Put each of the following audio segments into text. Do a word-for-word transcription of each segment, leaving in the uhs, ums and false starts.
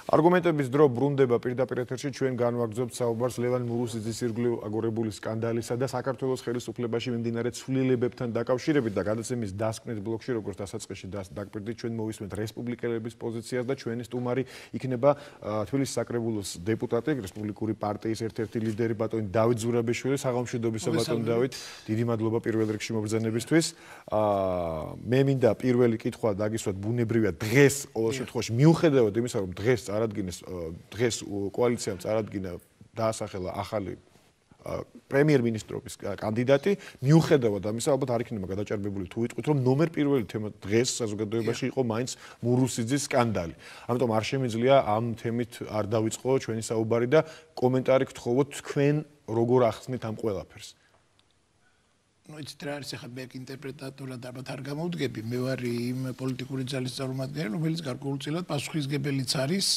Argumentების დრო ბრუნდება პირდაპირ ეთერში ჩვენ განვაგრძობთ საუბარს ლევან მურუსიძის ირგვლივ აგორებული სკანდალისა და საქართველოს ხელისუფლებაში მიმდინარე ცვლილებებთან დაკავშირებით და გადაცემის დასკვნით ბლოკში როგორც დასაწყისში დაგპირდით ჩვენ მოვისმენთ რესპუბლიკელების პოზიციას და ჩვენი სტუმარი იქნება თბილისის საკრებულოს დეპუტატი რესპუბლიკური პარტიის ერთ-ერთი ლიდერი ბატონი დავით ზურაბიშვილი საღამოშიდობისა ბატონ დავით დიდი მადლობა პირველ რიგში მობრძანებისთვის მე მინდა პირველი კითხვა დაგისვათ ბუნებრივია დღეს ყოველ შემთხვევაში მიუხედავად იმისა რომ დღეს წარადგინეს დღეს კოალიციამ წარადგინა დაასახელა ახალი პრემიერ-მინისტრობის კანდიდატი მიუხედავად ამისა ალბათ არ იქნება გადაჭარბებული თუ ვიტყვით რომ ნომერ პირველი თემა დღეს საზოგადოებაში იყო მაინც მურუსიძის სკანდალი ამიტომ არ შემიძლია ამ თემით არ დავიწყო ჩვენი საუბარი და კომენტარი გთხოვოთ თქვენ როგორ ახსნით ამ ყველაფერს ну იცით რა არის ახლა ბეკ ინტერპრეტატორად ალბათ არ გამოვდგები მე ვარ იმ პოლიტიკური ძალის წარმომადგენელი რომელიც გარკვეულწილად პასუხისგებელიც არის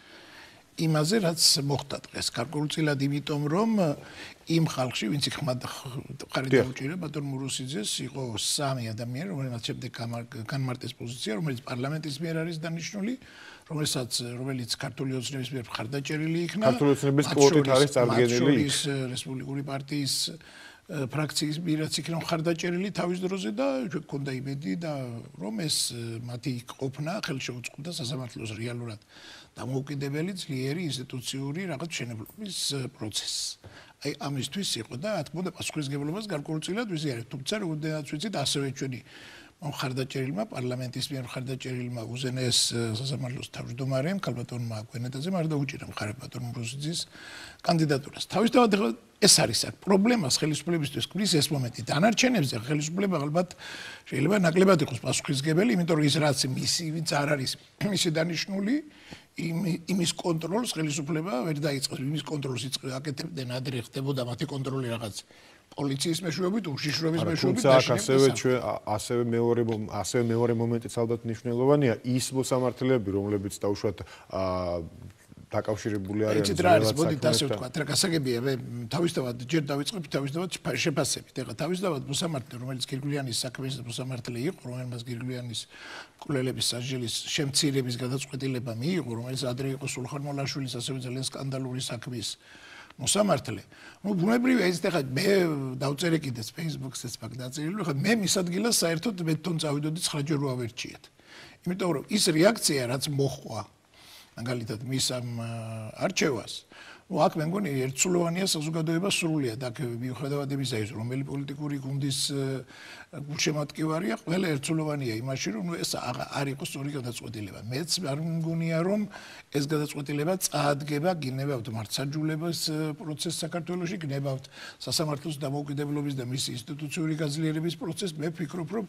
იმაზე რაც მოხდა დღეს გარკვეულწილად იმიტომ რომ იმ ხალხში ვინც იქ ხარი დაუჭირა ბატონ მურუსიძეს იყო სამი ადამიანი რომელმაც შემდეგ განმარტეს პოზიცია რომელიც პარლამენტის მიერ არის დანიშნული რომელსაც რომელიც ქართული ოცნების მიერ მხარდაჭერილი იქნა ქართული ოცნების კვოტით არის წარდგენილი რესპუბლიკური პარტიის ფრაქციის მიერაც იქნა მხარდაჭერილი თავის დროზე და გვქონდა იმედი და რომ ეს მათი ყოფნა ხელშეუწყობდა სასამართლოს რეალურად დამოუკიდებელი ძლიერი ინსტიტუციური რაღაც მშენებლობის პროცესს. აი ამისთვის იყო და რა თქმა უნდა პასუხისმგებლობას გარკვეულწილად ვიზიარებთ, თუმცა როდესაც ვიცით ასევე ჩვენი მხარდაჭერილმა პარლამენტის მიერ მხარდაჭერილმა უზენაეს სასამართლოს თავმჯდომარემ ქალბატონმა გვენეტაძემ არ დაუჭირა მხარება ბატონ მურუსიძის კანდიდატურას. თავისთავად ეს არის აქ პრობლემას ხელისუფლებისთვის ქმნის ეს მომენტი. დანარჩენებზე ხელისუფლება ალბათ შეიძლება ნაკლებად იყოს პასუხისმგებელი, იმიტომ რომ ის რაც მისი ვინც არ არის მისი დანიშნული იმის კონტროლს ხელისუფლება ვერ დაიწყებს. იმის კონტროლს აკეთებდნენ ადრე ხდებოდა მათი კონტროლი რაღაც პოლიციის მეშვეობით, უშიშროების მეშვეობით და ასევე ჩვენ ასევე მეორე ასევე მეორე მომენტიც ალბათ მნიშვნელოვანია ის მოსამართლეები რომლებიც დაუშვათ დაკავშირებული არიან ეს რა არის მოდით ასე ვთქვა რა გასაგებია მე თავისთავად ჯერ დავიწყებ თავისთავად შეფასებით ეხლა თავისთავად მოსამართლე რომელიც გირგვლიანის საქმის მოსამართლე იყო რომელმაც გირგვლიანის კვლელების სასჯელის შემცირების გადაწყვეტილება მიიღო რომელიც ადრე იყო სულხან მოლაშვილის ასევე ძალიან სკანდალური საქმის მოსამართლე ну ბუნებრივია ის ეხლა მე დავწერე კიდეც Facebook-საც მაგ დაწერილი ხა მე მის ადგილას საერთოდ მე თვითონ წავიდოდი ცხრა ჯერ ვავერჩიეთ იმიტომ რომ ის რეაქცია რაც მოხდა მაგალითად მის ამ არჩევას ну აქ მე მგონი ერთსულოვანია საზოგადოება სრულიად აქ მიუხედავად იმისა ის რომელი პოლიტიკური გუნდის გულშემატკივარია ყველა ერთსულოვანია იმაში რომ ეს არ იყოს სწორი გადაწყვეტილება მეც არ მგონია რომ ეს გადაწყვეტილება წაადგება გინებავთ მართლმსაჯულების პროცესს საქართველოში გინებავთ სასამართლოს დამოუკიდებლობის და მისი ინსტიტუციური გაძლიერების პროცესს მე ვფიქრობ რომ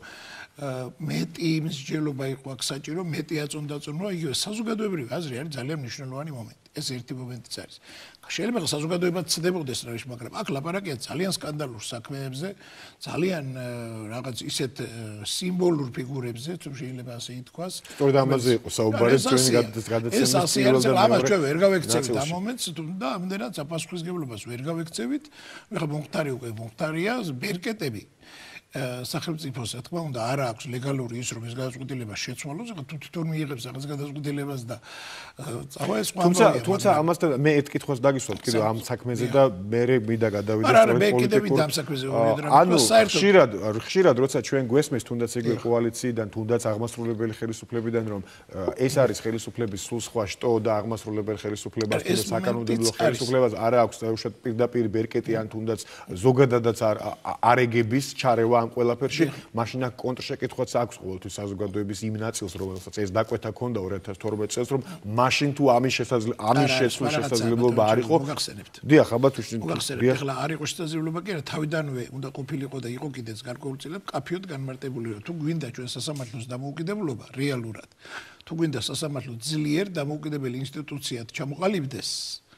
მეტი მსჯელობა იყო აქ საჭირო მეტი აწონდაწონვა იგივე საზოგადოებრივი აზრი არის ძალიან მნიშვნელოვანი მომენტი ეს ერთი მომენტიც არის შეიძლება საზოგადოება ცდებოდეს რა ვიცი მაგრამ აქ ლაპარაკია ძალიან სკანდალურ საქმეებზე ძალიან რაღაც ისეთ სიმბოლურ ფიგურებზე თუ შეიძლება ასე ითქვას სწორედ ამაზე იყო საუბარი ჩვენი გადაცემის პირველ და ამას ჩვენ ვერ გავექცევით ამ მომენტს და ამდენად საპასუხისმგებლობას ვერ გავექცევით ეხლა მომხდარი უკვე მომხდარია ბერკეტები სახელმწიფოს რა თქმა უნდა არ აქვს ლეგალური ის რომ ეს გადაწყვეტილება შეცვალოს ეხლა თუ თვითონ მიიღებს რაღაც გადაწყვეტილებას და წავა ეს სხვა თუმცა თუმცა ამასთან მე ერთ კითხვას დაგისვათ კიდევ ამ საქმეზე და მე მინდა გადავიდე სწორედ პოლიტიკურ ამ საქმეზე ანუ ხშირად ხშირად როცა ჩვენ გვესმის თუნდაც იგივე კოალიციიდან თუნდაც აღმასრულებელი ხელისუფლებიდან რომ ეს არის ხელისუფლების სულ სხვა შტო და აღმასრულებელი ხელისუფლებას თუ საკანონმდებლო ხელისუფლებას არ აქვს უშუალოდ პირდაპირ ბერკეტი ან თუნდაც ზოგადადაც არ ეგების ჩარევა ამ ყველაფერში მაშინ აქ კონტრშეკითხვაც აქვს ყოველთვის საზოგადოების იმ ნაწილს რომელსაც ეს დაკვეთა ქონდა ორი ათას თორმეტ წელს რომ მაშინ თუ ამის შესაძლებლობა ამის შეცვლის შესაძლებლობა არ იყო დიახ ალბათ ვიშნით ეხლა არ იყო შესაძლებლობა კი არა თავიდანვე უნდა ყოფილიყო და იყო კიდეც გარკვეულწილად კაფიოდ განმარტებული რომ თუ გვინდა ჩვენ სასამართლოს დამოუკიდებლობა რეალურად თუ გვინდა სასამართლო ძლიერ დამოუკიდებელი ინსტიტუციად ჩამოყალიბდეს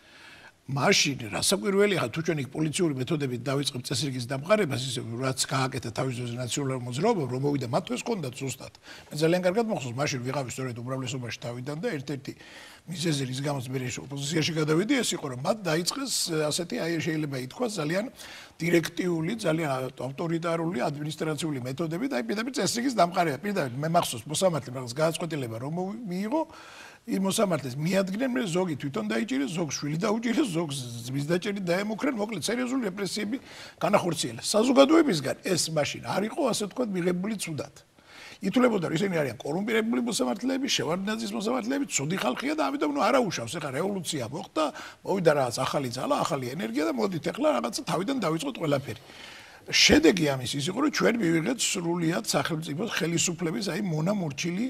მაშინ რასაკვირველია ხა თუ ჩვენ იქ პოლიციური მეთოდებით დავიწყებ წესრიგის დამყარებას ისე რაც გააკეთა თავის დროზე ნაციონალურ მოძრაობამ რომ მოვიდა მათთვის კონდათ ზუსტად მე ძალიან კარგად მახსოვს მაშინ ვიღავი სწორედ უმრავლესობაში თავიდან და ერთ-ერთი მიზეზი რის გამოც მე ოპოზიციაში გადავიდი ეს იყო რომ მათ დაიწყეს ასეთი აი შეიძლება ითქვას ძალიან დირექტიული ძალიან ავტორიტარული ადმინისტრაციული მეთოდები და აი პირდაპირ წესრიგის დამყარება პირდაპირ მე მახსოვს მოსამართლემ რაღაც გადაწყვეტილება რომ მიიღო იმ მოსამართლეს მიადგნენ, მე ზოგი თვითონ დაიჭირეს, ზოგ შვილი დაუჭირეს, ზოგ ზმის დაჭერი დაემუქრენ, მოკლედ სერიოზული რეპრესიები განახორციელეს. საზოგადოებისგან ეს მაშინ არ იყო, ასე ვთქვათ, მიღებული ცუდად. ითვლებოდა, რომ ისინი არიან კორუმპირებული მოსამართლეები, შევარდნაძის მოსამართლეები, ცუდი ხალხია და ამიტომ ნუ არაუშავს, ეხლა რევოლუცია მოხდა, მოვიდა რაღაც ახალი ძალა, ახალი ენერგია და მოდით ეხლა რაღაცა თავიდან დავიწყოთ ყველაფერი. შედეგი ამის ის იყო, რომ ჩვენ მივიღეთ სრულიად სახელმწიფოს ხელისუფლების აი მონამორჩილი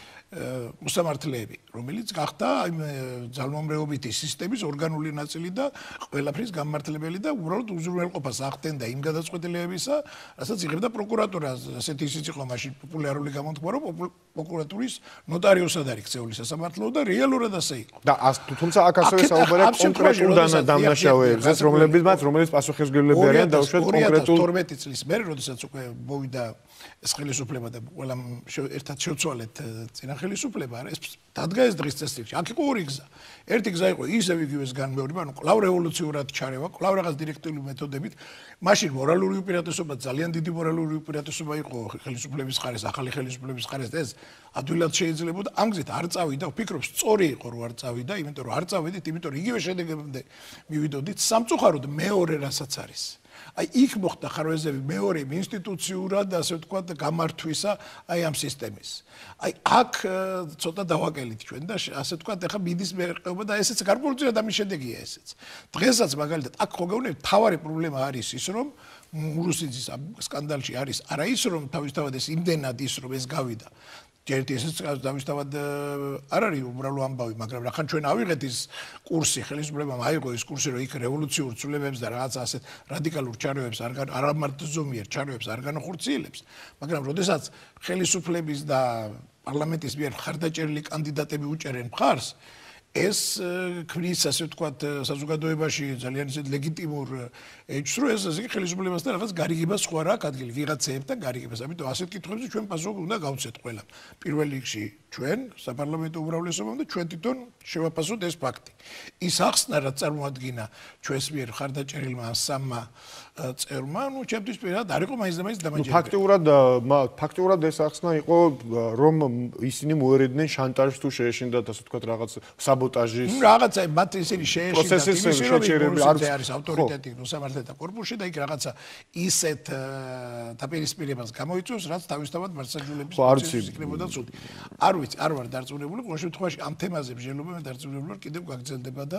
მოსამართლეები, რომელიც გახდა იმ ძალმომრეობითი სისტემის ორგანული ნაწილი და ყველაფრის გამმართველებელი და უბრალოდ უზრუნველყოფას ახდენდა იმ გადაწყვეტილებებისა, რასაც იღებდა პროკურატურა, ასეთი ისიც იყო მაშინ პოპულარული გამოთქმა, რომ პროკურატურის ნოტარიუსად არის ქცეული სასამართლო და რეალურად ასე იყო. და თუმცა აქ ასევე საუბარია კონკრეტულ დამნაშავეებზე, რომლებიც რომელიც პასუხისმგებლები არიან დაუშვათ კონკრეტულ ორი ათას თორმეტი წლის მერე, როდესაც უკვე მოვიდა ეს ხელისუფლება და ყველა ერთად შევცვალეთ წინა ხელისუფლება, ეს დადგა ეს დღის წესრიგში. აქ იყო ორი გზა. ერთი გზა იყო ისევ იგივეს განმეორება, ანუ კვლავ რევოლუციურად ჩარევა, კვლავ რაღაც დირექტიული მეთოდებით. მაშინ მორალური უპირატესობა, ძალიან დიდი მორალური უპირატესობა იყო ხელისუფლების მხარეს, ახალი ხელისუფლების მხარეს და ეს ადვილად შეიძლებოდა. ამ გზით არ წავიდა, ვფიქრობ, სწორი იყო რომ არ წავიდა, იმიტომ რომ არ წავედით, იმიტომ რომ იგივე შედეგებამდე მივიდოდით. სამწუხაროდ მეორე რასაც არის. აი იქ მოხდა ხარვეზები მეორე ინსტიტუციურად ასე ვთქვათ გამართვისა აი ამ სისტემის. აი აქ ცოტა დავაკელით ჩვენ და ასე ვთქვათ ეხა მიდის მერყეობა და ესეც გარკვეულწილად ამის შედეგია ესეც. დღესაც მაგალითად აქ ხო გეუბნებით თავარი პრობლემა არის ის რომ მურუსიძის სკანდალში არის არა ის რომ თავისთავად ეს იმდენად ის რომ ეს გავიდა ერთი ესეც დავისთავად არ არის უბრალო ამბავი, მაგრამ რახან ჩვენ ავიღეთ ის კურსი, ხელისუფლებამ აიღო ის კურსი, რომ იქ რევოლუციურ ცვლილებებს და რაღაც ასეთ რადიკალურ ჩარევებს არ არ მარტზომიერ ჩარევებს არ განახორციელებს, მაგრამ როდესაც ხელისუფლების და პარლამენტის მიერ მხარდაჭერილი კანდიდატები უჭერენ მხარს, ეს ქმნის ასე ვთქვათ საზოგადოებაში ძალიან ისეთ ლეგიტიმურ ეჭვს, რომ ეს ასე ხელისუფლებასთან რაღაც გარიგებას სხვა რა აქვს ადგილი, ვიღაცეებთან გარიგებას. ამიტომ ასეთ კითხვებზე ჩვენ პასუხი უნდა გავცეთ ყველა. პირველ რიგში ჩვენ საპარლამენტო უმრავლესობამ და ჩვენ თვითონ შევაფასოთ ეს ფაქტი. ის ახსნა, რაც წარმოადგინა ჩვენს მიერ მხარდაჭერილმა სამმა წერმა, ну, ჩემთვის პირადად არ იყო მაინც და მაინც დამაჯერებელი. ფაქტიურად ფაქტიურად ეს ახსნა იყო, რომ ისინი მოერედნენ შანტაჟს თუ შეეშინდათ, ასე ვთქვათ, რაღაც საბოტაჟის. ну, რაღაცა მათ ისინი შეეშინდათ, იმის რომ არის ავტორიტეტი მოსამართლეთა კორპუსში და იქ რაღაცა ისეთ დაპირისპირებას გამოიწვევს, რაც თავისთავად მართლმსაჯულების პროცესში იქნებოდა ცუდი. არ ვიცი, არ ვარ დარწმუნებული, ყოველ შემთხვევაში ამ თემაზე მსჯელობა მე დარწმუნებული ვარ, კიდევ გაგრძელდება და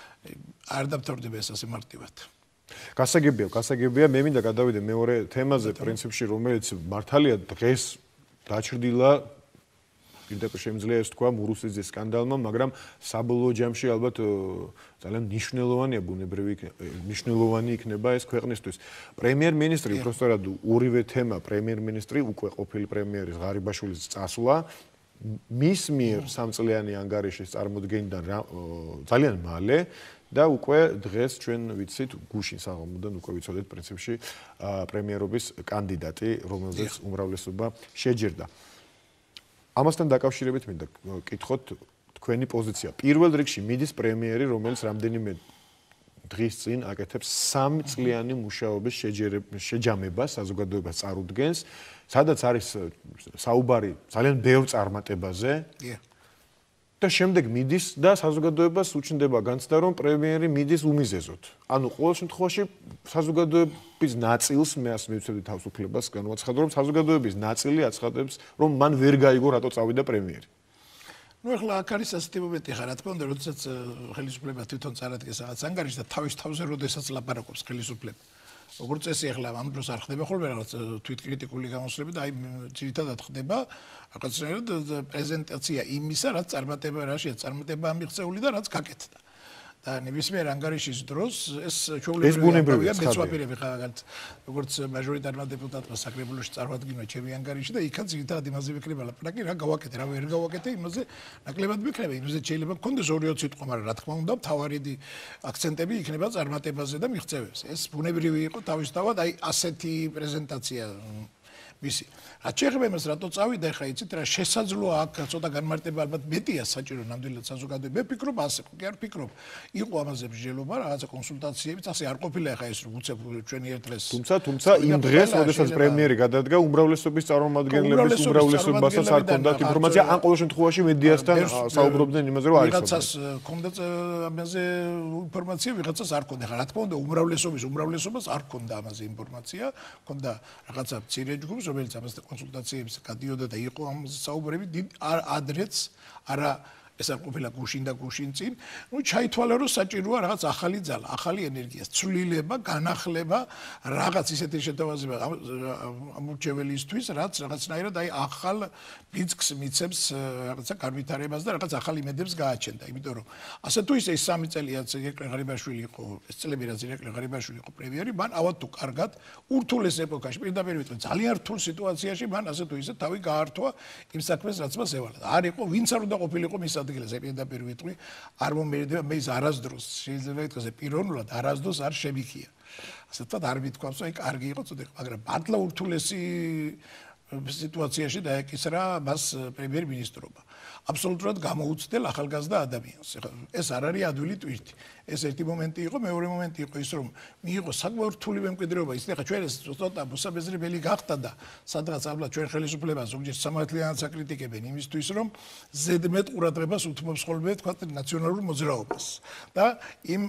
არ დამთავრდება ეს ასე მარტივად. გასაგებია, გასაგებია, მე მინდა გადავიდე მეორე თემაზე, პრინციპში, რომელიც მართალია დღეს დაჩრდილა, პირდაპირ შემიძლია ეს თქვა მურუსიძის სკანდალმა, მაგრამ საბოლოო ჯამში ალბათ ძალიან მნიშვნელოვანია ბუნებრივი მნიშვნელოვანი იქნება ეს ქვეყნისთვის. პრემიერ-მინისტრი, უბრალოდ ორივე თემა, პრემიერ-მინისტრი უკვე ყოფილი პრემიერის ღარიბაშვილის წასვლა მის მიერ სამწლიანი ანგარიშის წარმოდგენიდან ძალიან მალე და უკვე დღეს ჩვენ ვიცით გუშინ საღამოდან უკვე ვიცოდეთ პრინციპში პრემიერობის კანდიდატი, რომელზეც უმრავლესობა შეჯერდა. ამასთან დაკავშირებით მინდა კითხოთ თქვენი პოზიცია. პირველ რიგში მიდის პრემიერი, რომელიც რამდენიმე დღის წინ აკეთებს სამწლიანი მუშაობის შეჯამებას საზოგადოებას წარუდგენს, სადაც არის საუბარი ძალიან ბევრ წარმატებაზე. და შემდეგ მიდის და საზოგადოებას უჩნდება განცდა, რომ პრემიერი მიდის უმიზეზოდ. ანუ ყოველ შემთხვევაში საზოგადოების ნაწილს მე ასე მივცემდი თავისუფლებას განვაცხადო, რომ საზოგადოების ნაწილი აცხადებს, რომ მან ვერ გაიგო, რატო წავიდა პრემიერი. ну ეხლა აქ არის ასეთი მომენტი ხა რა თქმა უნდა, როდესაც ხელისუფლება თვითონ წარადგენს რაღაც ანგარიშს და თავის თავზე როდესაც ლაპარაკობს ხელისუფლება. როგორც წესი ეხლა ამ დროს არ ხდება ხოლმე რაღაც თვითკრიტიკული გამოსვლები და აი ძირითადად ხდება რაღაცნაირად პრეზენტაცია იმისა, რაც წარმატება რაშია წარმატება მიღწეული და რაც გაკეთდა. და ნებისმიერ ანგარიშის დროს ეს ჩვეულებრივია მეცვაპირები ხა როგორც მაჟორიტარმა დეპუტატმა საკრებულოში წარმოადგინა ჩემი ანგარიში და იქაც ძირითადად იმაზე ვიქნება ლაპარაკი, რა გავაკეთე, რა ვერ გავაკეთე, იმაზე ნაკლებად ვიქნება, იმაზე შეიძლება მქონდეს ორი-ორი სიტყვა, მაგრამ რა თქმა უნდა, მთავარი აქცენტები იქნება წარმატებაზე და მიღწევებზე. ეს ბუნებრივი იყო თავისთავად, აი ასეთი პრეზენტაცია მისი. რაც შეეხება იმას, რატო წავიდა, ეხლა იცით რა შესაძლოა აქ ცოტა განმარტება ალბათ მეტია საჭირო ნამდვილად საზოგადოება. მე ვფიქრობ ასე, კი არ ვფიქრობ. იყო ამაზე მსჯელობა, რაღაცა კონსულტაციებიც, ასე არ ყოფილა ეხლა ეს რომ უცებ ჩვენი ერთ დღეს. თუმცა, თუმცა იმ დღეს, როდესაც პრემიერი გადადგა, უმრავლესობის წარმომადგენლების უმრავლესობასაც არ ჰქონდათ ინფორმაცია, ან ყოველ შემთხვევაში მედიასთან საუბრობდნენ იმაზე, რომ არის. ვიღაცას ჰქონდა ამაზე ინფორმაცია, ვიღაცას არ ჰქონდა. ეხლა რა თქმა უნდა, უმრავლესობის უმრავლესობას არ ჰქონდა ამაზე ინფორმაცია, ჰქონდა რაღაცა მცირე ჯგუფს, რომელიც ამასთან კონსულტაციებს გადიოდა და იყო ამაზე საუბრები, ადრეც არა ეს არ ყოფილა გუშინ და გუშინ წინ, ну ჩაითვალა რომ საჭიროა რაღაც ახალი ძალა, ახალი ენერგია, ცვლილება, განახლება, რაღაც ისეთი შეთავაზება ამურჩეველისთვის, რაც რაღაცნაირად აი ახალ ბიძგს მიცემს რაღაცა განვითარებას და რაღაც ახალ იმედებს გააჩენდა, იმიტომ რომ ასე თუ ისე ის სამი წელია ირაკლი ღარიბაშვილი იყო, ეს წლები რაც ირაკლი ღარიბაშვილი იყო პრემიერი, მან ავად თუ კარგად ურთულეს ეპოქაში, პირდაპირ ვიტყვი, ძალიან რთულ სიტუაციაში მან ასე თუ ისე თავი გაართვა იმ საქმეს, რაც მას ევალა. არ იყო, ვინც არ უნდა ყოფილიყო მის ადგილზე პირდაპირ ვიტყვი, არ მომერდება მე ის არასდროს შეიძლება ითქვას პიროვნულად არასდროს არ შემიქია. ასე თქვა არ მithქვამს, აი კარგი იყო ცოტა, მაგრამ მართლა ურთულესი სიტუაციაში დაეკისრა მას პრემიერ-მინისტრობა. აბსოლუტურად გამოუცდელ ახალგაზრდა ადამიანს. ეს არ არის ადვილი ტვირთი. ეს ერთი მომენტი იყო, მეორე მომენტი იყო ის, რომ მიიღო საკმაოდ რთული მემკვიდრეობა. ის ახლა ჩვენ ეს ცოტა მოსაბეზრებელი გახდა და სადღაც აბლა ჩვენ ხელისუფლებას ზოგჯერ სამართლიანად საკრიტიკებენ იმისთვის, რომ ზედმეტ ყურადღებას უთმობს ხოლმე თქვა ნაციონალურ მოძრაობას და იმ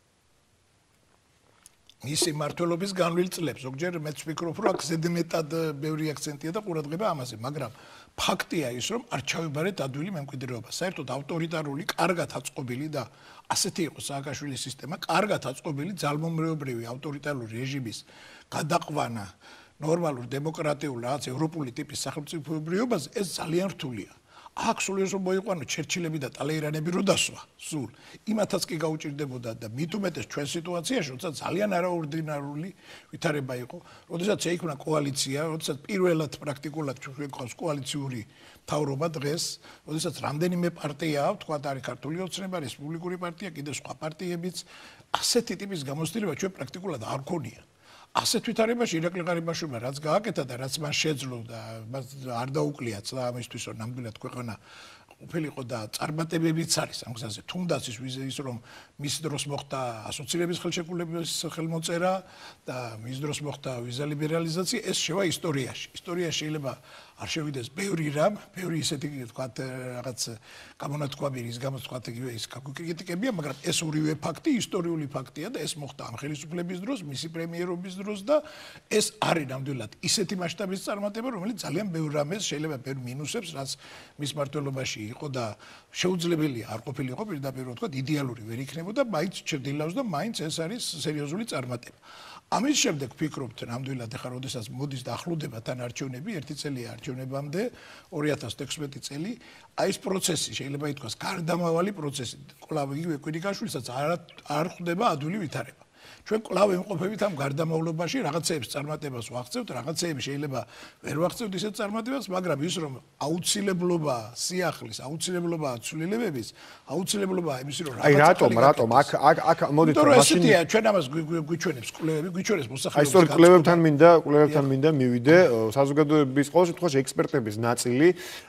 მისი მმართველობის განვლილ წლებს ზოგჯერ მეც ვფიქრობ, რომ აქ ზედმეტად ბევრი აქცენტია და ყურადღება ამაზე, მაგრამ ფაქტია ის, რომ არ ჩავიბარეთ ადვილი მემკვიდრეობა. საერთოდ ავტორიტარული, კარგად აწყობილი და ასეთი იყო სააკაშვილის სისტემა, კარგად აწყობილი ძალმომრეობრივი ავტორიტარული რეჟიმის გადაყვანა ნორმალურ დემოკრატიულ რაღაც ევროპული ტიპის სახელმწიფოებრიობას ეს ძალიან რთულია. აქ სულ რომ მოიყვანო ჩერჩილები და ტალეირანები რო დასვა, სულ იმათაც კი გაუჭირდებოდა და მით უმეტეს ჩვენ სიტუაციაში, როცა ძალიან არაორდინარული ვითარება იყო, როდესაც შეიქმნა კოალიცია, როდესაც პირველად პრაქტიკულად ჩვენ გვყავს კოალიციური მთავრობა დღეს, როდესაც რამდენიმე პარტია აქვს, თქვა არის ქართული ოცნება, რესპუბლიკური პარტია, კიდევ სხვა პარტიებიც, ასეთი ტიპის გამოცდილება ჩვენ პრაქტიკულად არ გქონია. ასეთ ვითარებაში ირაკლი ღარიბაშვილმა რაც გააკეთა და რაც მას შეძლო და მას არ დაუკლია წლა ამისთვის რომ ნამდვილად ქვეყანა ყოფილიყო და წარმატებებიც არის ამ გზაზე. თუნდაც ის ის რომ მის დროს მოხდა ასოცირების ხელშეკრულების ხელმოწერა და მის დროს მოხდა ვიზა ლიბერალიზაცია, ეს შევა ისტორიაში. ისტორიაში შეიძლება არ შევიდეს ბევრი რამ, ბევრი ისეთი თქვათ რაღაც გამონათქვამი ის გამოც თქვათ ის კრიტიკებია, მაგრამ ეს ორივე ფაქტი ისტორიული ფაქტია და ეს მოხდა ამ ხელისუფლების დროს, მისი პრემიერობის დროს და ეს არის ნამდვილად ისეთი მასშტაბის წარმატება, რომელიც ძალიან ბევრ რამეს შეიძლება ბევრ მინუსებს, რაც მის მმართველობაში იყო და შეუძლებელია არ ყოფილიყო პირდაპირ ვთქვათ იდეალური ვერ იქნებოდა, მაინც ჩრდილავს და მაინც ეს არის სერიოზული წარმატება. ამის შემდეგ ვფიქრობთ ნამდვილად ახლა როდესაც მოდის და ახლოვდება თან არჩევნები, ერთი წელია არჩევნებამდე, ორი ათას თექვსმეტი წელი, აი ეს პროცესი შეიძლება ითქვას გარდამავალი პროცესი, კვლავ იგივე კვირიკაშვილსაც არ არ ხვდება ადვილი ვითარება. ჩვენ კვლავ იმყოფებით ამ გარდამავლობაში, რაღაცეებს წარმატებას ვაღწევთ, რაღაცეები შეიძლება ვერ ვაღწევთ ისეთ წარმატებას, მაგრამ ის რომ აუცილებლობა სიახლის, აუცილებლობა ცვლილებების, აუცილებლობა იმის რომ აი რატომ, რატომ აქ აქ აქ მოდით რომ ესეთია, ჩვენ ამას გვიჩვენებს კვლევები, გვიჩვენებს მოსახლეობის. აი სწორედ კვლევებთან მინდა, კვლევებთან მინდა მივიდე, საზოგადოების ყოველ შემთხვევაში ექსპერტების ნაწილი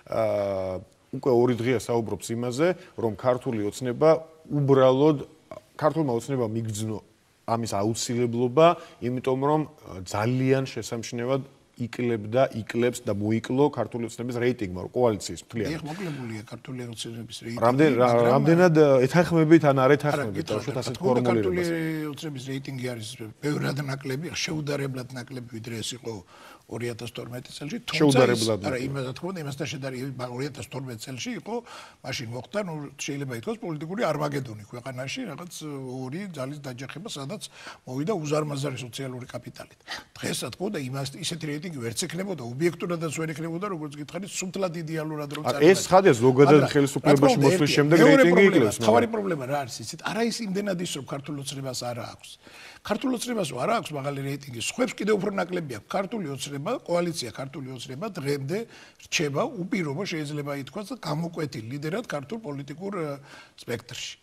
აა უკვე ორი დღეა საუბრობს იმაზე, რომ ქართული ოცნება უბრალოდ ქართულმა ოცნებამ მიგრძნო ამის აუცილებლობა, იმიტომ რომ ძალიან შესამჩნევად იკლებდა, იკლებს და მოიკლო ქართული ოცნების რეიტინგმა, კოალიციის მთლიანად. ეხ მოკლებულია ქართული ოცნების რეიტინგი. რამდენად ეთანხმებით ან არ ეთანხმებით, თორემ ასეთ ფორმულირებას. ქართული ოცნების რეიტინგი არის ბევრად ნაკლები, შეუდარებლად ნაკლები, ვიდრე ეს იყო ორი ათას თორმეტი წელში, თუმცა არა იმას თქმა უნდა იმასთან შედარებით ორი ათას თორმეტი წელში იყო მაშინ მოხდა, ნუ შეიძლება ითქვას პოლიტიკური არმაგედონი ქვეყანაში, რაღაც ორი ძალის დაჯახება, სადაც მოვიდა უზარმაზარი სოციალური კაპიტალით. დღეს რა თქმა უნდა იმას ისეთი რეიტინგი ვერც ექნებოდა, ობიექტურადაც ვერ ექნებოდა, როგორც გითხარით, სუმთლად იდეალურად რომ წარმოიდგინეთ. ეს ხადა ზოგადად ხელისუფლებაში მოსვლის შემდეგ რეიტინგი იკლებს. თავარი პრობლემა რა არის იცით? არა ის იმდენად ის რომ ქართულ ოცნებას არა აქვს. ქართულ ოცნებას არ აქვს მაღალი რეიტინგი, სხვებს კიდევ უფრო ნაკლები აქვს. ქართული ოცნება, კოალიცია ქართული ოცნება დღემდე რჩება უპირობო შეიძლება ითქვას გამოკვეთილ ლიდერად ქართულ პოლიტიკურ სპექტრში.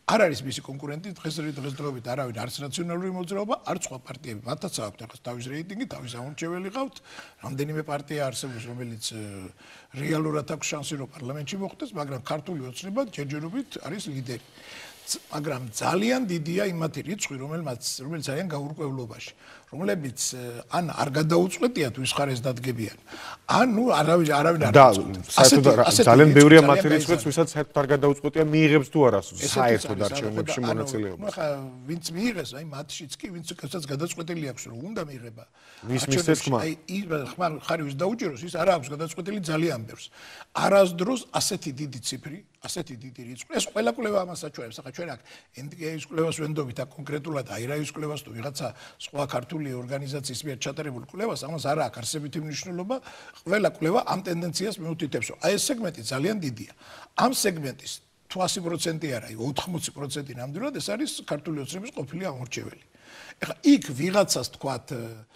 არ არის მისი კონკურენტი დღეს დღესდღეობით არავინ არც ნაციონალური მოძრაობა, არც სხვა პარტიები. მათაც აქვთ ახლა თავის რეიტინგი, თავის ამორჩეველი ყავთ. რამდენიმე პარტია არსებობს, რომელიც რეალურად აქვს შანსი რომ პარლამენტში მოხვდეს, მაგრამ ქართული ოცნება ჯერჯერობით არის ლიდერი. მაგრამ ძალიან დიდია იმათი რიცხვი, რომელმაც რომელიც ძალიან გაურკვევლობაში, რომლებიც ან არ გადაუწყვეტიათ ვის ხარეს დადგებიან. ან ნუ არავინ არავინ არ დაუწყვეტს. ძალიან ბევრია მათი რიცხვიც, ვისაც საერთოდ არ გადაუწყვეტია, მიიღებს თუ არა საერთოდ არჩევნებში მონაწილეობას. ხა ვინც მიიღეს, აი მათშიც კი ვინც კაცაც გადაწყვეტილი აქვს, რომ უნდა მიიღება. ვის მისცეს ხმა? აი ხმა ხარი ვის დაუჭიროს, ის არ აქვს გადაწყვეტილი ძალიან ბევრს. არასდროს ასეთი დიდი ციფრი, ასეთი დიდი რიცხვი. ეს ყველა კვლევა ამას აჩვენებს. ახლა ჩვენ აქ ენ დი ეის კვლევას ვენდობით, აქ კონკრეტულად აირაის კვლევას თუ ვიღაცა სხვა ქართული ორგანიზაციის მიერ ჩატარებულ კვლევას, ამას არ აქვს არსებითი მნიშვნელობა. ყველა კვლევა ამ ტენდენციას მიუთითებს, რომ აი ეს სეგმენტი ძალიან დიდია. ამ სეგმენტის თუ ასი პროცენტი არა, ოთხმოცი პროცენტი ნამდვილად ეს არის ქართული ოცნების ყოფილი ამორჩეველი. ეხლა იქ ვიღაცას თქვათ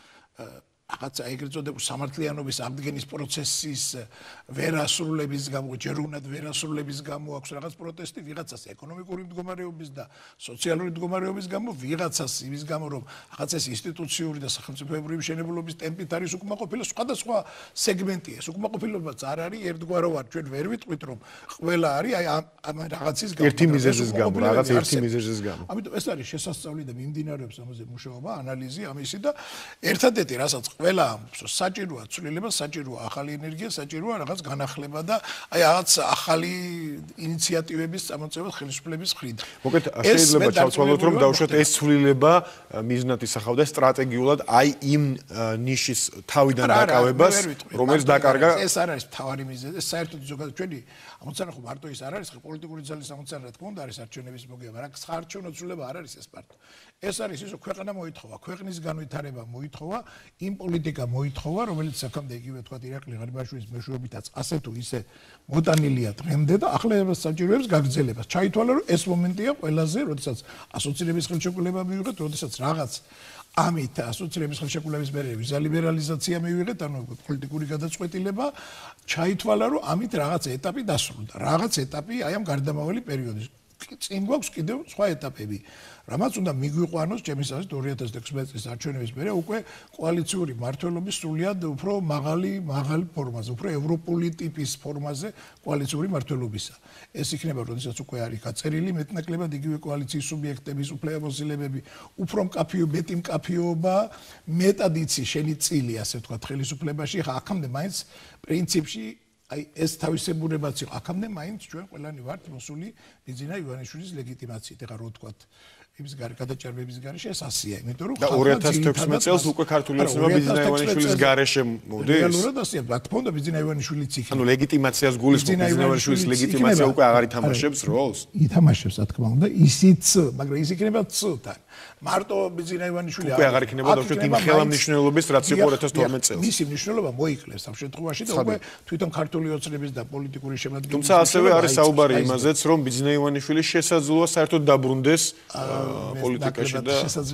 რაღაცა ეგრეთ წოდებული სამართლიანობის ადგენის პროცესის ვერასრულების გამო, ჯერუნად ვერასრულების გამო აქვს რაღაც პროტესტი, ვიღაცას ეკონომიკური მდგომარეობის და სოციალური მდგომარეობის გამო, ვიღაცას იმის გამო, რომ რაღაც ეს ინსტიტუციური და სახელმწიფოებრივი მშენებლობის ტემპით არის უკმაყოფილება, სხვადასხვა სეგმენტია. ეს უკმაყოფილებაც არ არის ერთგვაროვანი, ჩვენ ვერ ვიტყვით, რომ ყველა არის აი ამ რაღაცის გამო. ერთი მიზეზის გამო, რაღაც ერთი მიზეზის გამო. ამიტომ ეს არის შესასწავლი და მიმდინარეობს ამაზე მუშაობა, ანალიზი ამისი და ერთადერთი რასაც ყველა ამბობს, საჭიროა ცვლილება, საჭიროა ახალი ენერგია, საჭიროა რაღაც განახლება და აი რაღაც ახალი ინიციატივების წამოწევა ხელისუფლების მხრიდან. მოკლედ შეიძლება ჩავცვალოთ, რომ დავუშვათ ეს ცვლილება მიზნად ისახავდა სტრატეგიულად აი იმ ნიშის თავიდან დაკავებას, რომელიც დაკარგა. ეს არ არის მთავარი მიზეზი, ეს საერთოდ ზოგადად ჩვენი ამოცანა ხო მარტო ის არ არის, ხო პოლიტიკური ძალის ამოცანა რა თქმა უნდა არის არჩევნების მოგება, მაგრამ საარჩევნო ცვლილება არ არის ეს პარტია. ეს არის ის, რომ ქვეყანა მოითხოვა, ქვეყნის განვითარება მოითხოვა, იმ პოლიტიკა მოითხოვა, რომელიც აქამდე იგივე თქვა ირაკლი ღარიბაშვილის მეშვეობითაც ასე თუ ისე მოტანილია დღემდე და ახლა საჭიროებს გაგრძელებას. ჩაითვალა, რომ ეს მომენტია ყველაზე, როდესაც ასოცირების ხელშეკრულება მივიღეთ, როდესაც რაღაც ამით ასოცირების ხელშეკრულების მერე ვიზა ლიბერალიზაცია მივიღეთ, ანუ პოლიტიკური გადაწყვეტილება, ჩაითვალა, რომ ამით რაღაც ეტაპი დასრულდა. რაღაც ეტაპი აი ამ გარდამავალი პერიოდის. წინ გვაქვს კიდევ სხვა ეტაპები. რამაც უნდა მიგვიყვანოს ჩემის აზრით ორი ათას ოცდაექვსი წლის არჩევნების მერე უკვე კოალიციური მმართველობის სრულიად უფრო მაღალი მაღალი ფორმაზე, უფრო ევროპული ტიპის ფორმაზე კოალიციური მმართველობისა. ეს იქნება, როდესაც უკვე არის გაწერილი მეტნაკლებად იგივე კოალიციის სუბიექტების უფლებამოსილებები, უფრო მკაფიო, მეტი მკაფიობა, მეტად იცი შენი წილი, ასე ვთქვათ, ხელისუფლებაში. ხა აქამდე მაინც პრინციპში აი ეს თავისებურებაც იყო. აქამდე მაინც ჩვენ ყველანი ვართ მოსული ბიძინა ივანიშვილის ლეგიტიმაციით. ეხლა რო ვთქვათ იმის გარე გადაჭარბების გარეშე ეს ასია, იმიტომ რომ და ორი ათას თექვსმეტ წელს უკვე ქართული ოცნება ბიძინა ივანიშვილის გარეშე მოდის. რეალურად ასია, რა თქმა უნდა ბიძინა ივანიშვილიც იქნება. ანუ ლეგიტიმაციას გულისხმობ ბიძინა ივანიშვილის ლეგიტიმაცია უკვე აღარ ითამაშებს როლს? ითამაშებს, რა თქმა უნდა, ისიც, მაგრამ ის იქნება ცთან. მარტო ბიძინა ივანიშვილი უკვე აღარ იქნება დავუშვათ იმ ხელამნიშნულობის რაც იყო ორი ათას თორმეტ წელს. მისი მნიშვნელობა მოიკლეს ამ შემთხვევაში და უკვე თვითონ ქართული ოცნების და პოლიტიკური შემადგენლობის. თუმცა ასევე არის საუბარი იმაზეც, რომ ბიძინა ივანიშვილი შესაძლოა საერთოდ დაბრუნდეს პოლიტიკაში და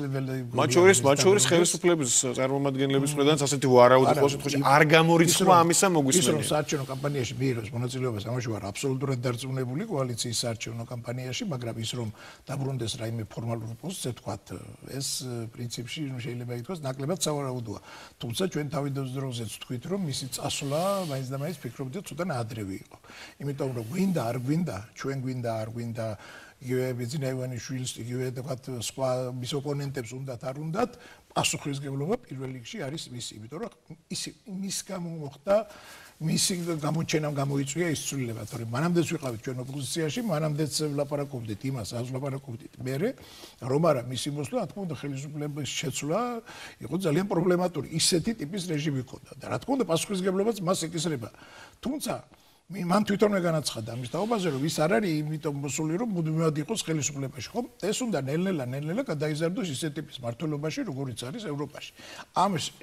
მათ შორის მათ შორის ხელისუფლების წარმომადგენლების მხრიდან ასეთი ვარაუდი ყოველ შემთხვევაში არ გამორიცხვა ამისა მოგვისმენია. ის რომ საარჩევნო კამპანიაში მიიღოს მონაწილეობას, ამაში ვარ აბსოლუტურად დარწმუნებული კოალიციის საარჩევნო კამპანიაში, მაგრამ ის რომ დაბრუნდეს რაიმე ფორმალურ პოსტზე, თქვათ, ეს პრინციპში შეიძლება ითქვას ნაკლებად სავარაუდოა. თუმცა ჩვენ თავიდანვე დროზეც თქვით, რომ მისი წასვლა მაინც და მაინც ფიქრობთ, ცოტა ნაადრევი იყო. იმიტომ რომ გვინდა არ გვინდა, ჩვენ გვინდა არ გვინდა იგივე ბიძინა ივანიშვილის, იგივე თქვათ სხვა მის ოპონენტებს უნდათ არ უნდათ, პასუხისმგებლობა პირველ რიგში არის მისი, იმიტომ რომ ის მის გამო მოხდა მისი გამოჩენამ გამოიწვია ის ცვლილება, თორემ მანამდეც ვიყავით ჩვენ ოპოზიციაში, მანამდეც ვლაპარაკობდით იმას, ას ვლაპარაკობდით მერე, რომ არა მისი მოსვლა, რა თქმა უნდა, ხელისუფლების შეცვლა იყო ძალიან პრობლემატური, ისეთი ტიპის რეჟიმი ჰქონდა და რა თქმა უნდა, პასუხისმგებლობაც მას ეკისრება. თუმცა მან თვითონვე განაცხადა ამის თაობაზე, რომ ის არ არის იმიტომ მოსული, რომ მუდმივად იყოს ხელისუფლებაში, ხო? ეს უნდა ნელ-ნელა, ნელ-ნელა გადაიზარდოს ისეთ ტიპის მმართველობაში, როგორიც არის ევროპაში. ამ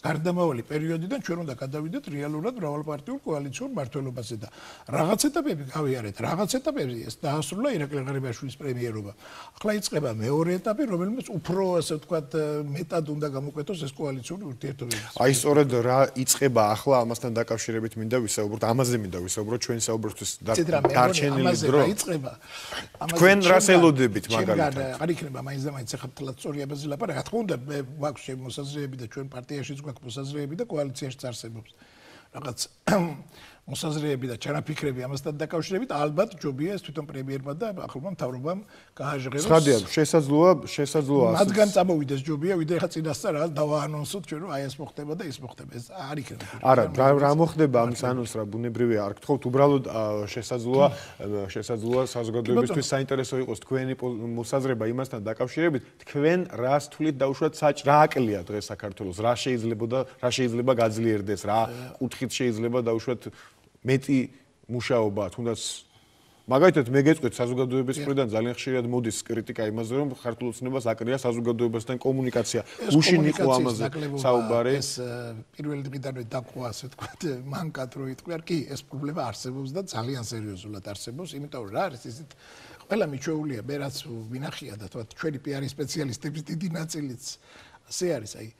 გარდამავალი პერიოდიდან ჩვენ უნდა გადავიდეთ რეალურად მრავალპარტიულ კოალიციურ მმართველობაზე და რაღაც ეტაპები გავიარეთ, რაღაც ეტაპები ეს დაასრულა ირაკლი ღარიბაშვილის პრემიერობა. ახლა იწყება მეორე ეტაპი, რომელმაც უფრო ასე ვთქვათ მეტად უნდა გამოკვეთოს ეს კოალიციური ურთიერთობები. აი სწორედ რა იწყება ახლა ამასთან დაკავშირებით მინდა ვისაუბროთ, ამაზე მინდა ვისაუბროთ ჩვენ საუბრისთვის დარჩენილი დრო. იწყება. თქვენ რას ელოდებით მაგალითად? არ იქნება მაინც და მაინც ახლა თლაც სწორი აბაზი ლაპარაკი. რა თქმა უნდა, მე გვაქვს ჩემი მოსაზრებები და ჩვენ პარტიაშიც გვაქვს მოსაზრებები და კოალიციაშიც არსებობს რაღაც მოსაზრებები და ჩანაფიქრები ამასთან დაკავშირებით. ალბათ ჯობია ეს თვითონ პრემიერმა და ახლობლმა მთავრობამ გააჟღეროს. ცხადია, შესაძლოა, შესაძლოა. მათგან წამოვიდეს ჯობია, ვიდრე ხა წინასწარ რაღაც დავაანონსოთ ჩვენ რომ აი ეს მოხდება და ის მოხდება. ეს არ იქნება. არა, რა მოხდება ამის ანონს რა ბუნებრივია არ გთხოვთ, უბრალოდ შესაძლოა, შესაძლოა საზოგადოებისთვის საინტერესო იყოს თქვენი მოსაზრება იმასთან დაკავშირებით, თქვენ რას თვლით დაუშვათ საჭ რა აკლია დღეს საქართველოს, რა შეიძლება და რა შეიძლება გაძლიერდეს, რა კუთხით შეიძლება დაუშვათ მეტი მუშაობა, თუნდაც მაგალითად მე გეტყვით საზოგადოების მხრიდან ძალიან ხშირად მოდის კრიტიკა იმაზე, რომ ქართულ ოცნებას აკრია საზოგადოებასთან კომუნიკაცია. უშინ იყო ამაზე საუბარი. ეს პირველი დღიდანვე დაგყვა, ასე ვთქვათ, მანკად რო იტყვია, კი, ეს პრობლემა არსებობს და ძალიან სერიოზულად არსებობს, იმიტომ რომ რა არის ისეთ ყველა მიჩვეულია, მე რაც ვინახია და თქვათ ჩვენი პიარის სპეციალისტების დიდი ნაწილიც ასე არის, აი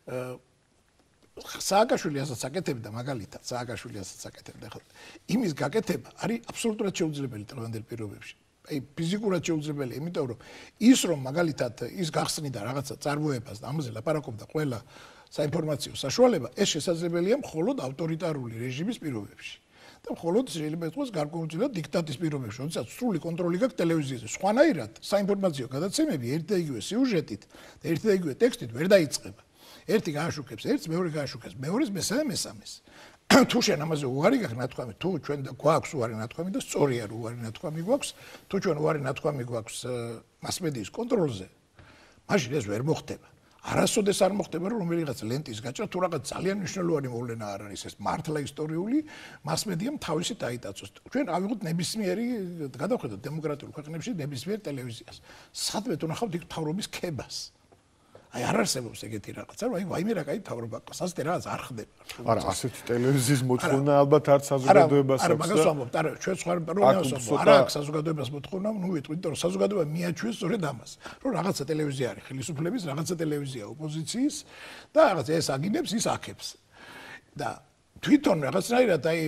სააკაშვილი ასაც აკეთებდა მაგალითად, სააკაშვილი ასაც აკეთებდა ხო? იმის გაკეთება არის აბსოლუტურად შეუძლებელი დღევანდელ პირობებში. აი ფიზიკურად შეუძლებელი, იმიტომ რომ ის რომ მაგალითად ის გახსნიდა რაღაცა წარმოებას და ამაზე ლაპარაკობდა ყველა საინფორმაციო საშუალება, ეს შესაძლებელია მხოლოდ ავტორიტარული რეჟიმის პირობებში. და მხოლოდ შეიძლება ითქვას გარკვეულწილად დიქტატის პირობებში, როდესაც სრული კონტროლი გაქვს ტელევიზიაზე. სხვანაირად საინფორმაციო გადაცემები ერთ და იგივე სიუჟეტით და ერთ და იგივე ტექსტით ვერ დაიწყება. ერთი გააშუქებს ერთს, მეორე გააშუქებს მეორეს, მესამე მესამეს. თუ შენ ამაზე უარი გაქვს ნათქვამი, თუ ჩვენ გვაქვს უარი ნათქვამი და სწორია რომ უარი ნათქვამი გვაქვს, თუ ჩვენ უარი ნათქვამი გვაქვს მასმედიის კონტროლზე, მაშინ ეს ვერ მოხდება. არასოდეს არ მოხდება რომ რომელიღაც ლენტის გაჭრა თუ რაღაც ძალიან მნიშვნელოვანი მოვლენა არ არის ეს მართლა ისტორიული მასმედიამ თავისი დაიტაცოს. ჩვენ ავიღოთ ნებისმიერი გადავხედოთ დემოკრატიულ ქვეყნებში ნებისმიერ ტელევიზიას. სადმე თუ ნახავთ იქ მთავრობის ქებას. აი არ არსებობს ეგეთი რაღაცა, რომ აი ვაიმე რა კაი მთავრობა ყავს, ასე რაღაც არ ხდება. არა, ასეთი ტელევიზიის მოთხოვნა ალბათ არც საზოგადოებას აქვს. არა, მაგას ვამბობ, არა, ჩვენ სხვა პრობლემას ვამბობ. არა აქვს საზოგადოებას მოთხოვნა, ნუ ვიტყვით, რომ საზოგადოება მიაჩვენს სწორედ ამას, რომ რაღაცა ტელევიზია არის ხელისუფლების, რაღაცა ტელევიზია ოპოზიციის და რაღაც ეს აგინებს, ის აქებს. და თვითონ რაღაცნაირად აი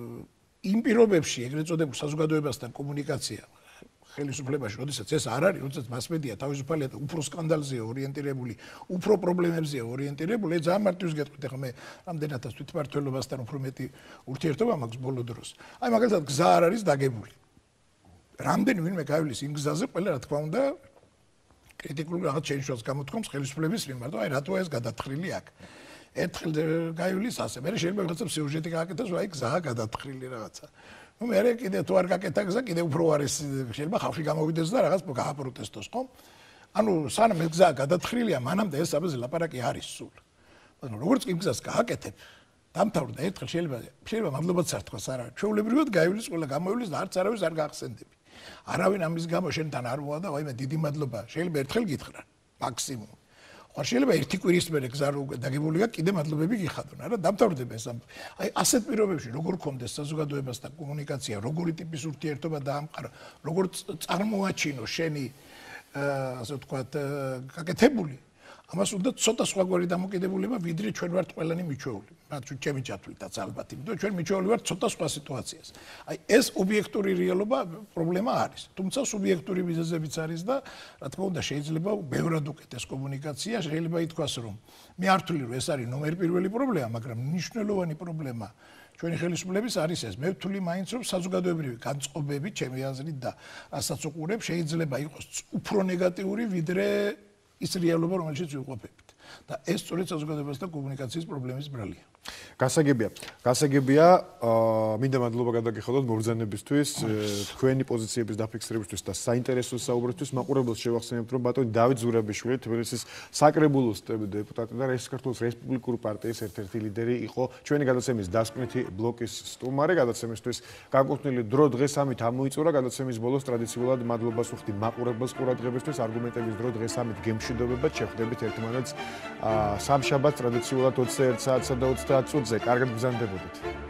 იმ პირობებში ეგრეთ წოდებულ საზოგადოებასთან კომუნიკაცია ხელისუფლებაში, როდესაც ეს არ არის, როდესაც მასმედია თავისუფალია და უფრო სკანდალზეა ორიენტირებული, უფრო პრობლემებზეა ორიენტირებული, ეს ძალიან მარტივს გეტყვით, ახლა მე რამდენადაც თვითმმართველობასთან უფრო მეტი ურთიერთობა მაქვს ბოლო დროს. აი მაგალითად გზა არ არის დაგებული. რამდენი ვინმე გაივლის იმ გზაზე, ყველა რა თქმა უნდა კრიტიკულ რაღაც შენიშნულს გამოთქვამს ხელისუფლების მიმართ, აი რატო ეს გადათხრილი აქ. ერთხელ გაივლის ასე, მე შეიძლება რაღაცა სიუჟეტი გააკეთოს, აი გზაა გადათხრილი რაღაცა. ну მე კიდე თუ არ გაკეთა გზა კიდე უფრო არის შეიძლება ხალხი გამოვიდეს და რაღაც გააპროტესტოს ხო? ანუ სანამ ეს გზა გადათხრილია, მანამდე ეს აბაზე ლაპარაკი არის სულ. მაგრამ როგორც კი გზას გააკეთებ, დამთავრდა ერთხელ შეიძლება შეიძლება მადლობაც არ თქვას არა. ჩვეულებრივად გაივლის ყველა გამოივლის და არც არავის არ გაახსენდები. არავინ ამის გამო შენთან არ მოვა და ვაიმე დიდი მადლობა. შეიძლება ერთხელ გითხრა მაქსიმუმ. ხო შეიძლება ერთი კვირის მერე გზა დაგებული აქვს კიდე მადლობები გიხადონ, არა დამთავრდება ეს ამ. აი ასეთ პირობებში როგორ კონდეს საზოგადოებასთან კომუნიკაცია, როგორი ტიპის ურთიერთობა დაამყარა, როგორ წარმოაჩინო შენი ასე ვთქვათ გაკეთებული, ამას უნდა ცოტა სხვაგვარი დამოკიდებულება, ვიდრე ჩვენ ვართ ყველანი მიჩვეული. მათ ჩემი ჩათვლითაც ალბათ, იმიტომ რომ ჩვენ მიჩვეული ვართ ცოტა სხვა სიტუაციას. აი ეს ობიექტური რეალობა პრობლემა არის. თუმცა სუბიექტური მიზეზებიც არის და რა თქმა უნდა შეიძლება ბევრად უკეთეს კომუნიკაცია, შეიძლება ითქვას რომ მე არ ვთვლი რომ ეს არის ნომერ პირველი პრობლემა, მაგრამ მნიშვნელოვანი პრობლემა ჩვენი ხელისუფლების არის ეს. მე ვთვლი მაინც რომ საზოგადოებრივი განწყობები, ჩემი აზრით და ასაც უყურებ, შეიძლება იყოს უფრო ნეგატიური ვიდრე ის რეალობა, რომელშიც ვიყოფებით. და ეს სწორედ საზოგადოებასთან კომუნიკაციის პრობლემის ბრალია. გასაგებია. გასაგებია, მინდა მადლობა გადაგიხადოთ მობრძანებისთვის, თქვენი პოზიციების დაფიქსირებისთვის და საინტერესო საუბრისთვის. მაყურებელს შევახსენებთ, რომ ბატონი დავით ზურაბიშვილი, თბილისის საკრებულოს დეპუტატი და საქართველოს რესპუბლიკური პარტიის ერთ-ერთი ლიდერი იყო ჩვენი გადაცემის დასკვნითი ბლოკის სტუმარი. გადაცემისთვის განკუთვნილი დრო დღეს ამით ამოიწურა. გადაცემის ბოლოს ტრადიციულად მადლობას ვუხდი მაყურებელს ყურადღებისთვის. არგუმენტების დრო დღეს ამით გემშვიდობებად, შევხვდებით ერთმანეთს სამშაბათს ტრადიციულად ოცდაერთ საათსა და ოცდაათ წუთზე. კარგად გზანდებოდეთ.